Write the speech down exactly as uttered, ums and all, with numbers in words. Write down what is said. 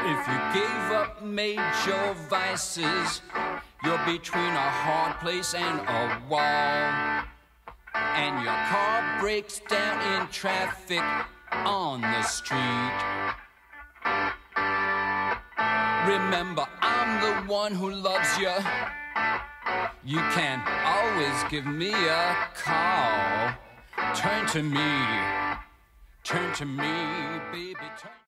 If you gave up major vices, you're between a hard place and a wall, and your car breaks down in traffic on the street. Remember, I'm the one who loves you. You can always give me a call. Turn to me, turn to me, baby, turn.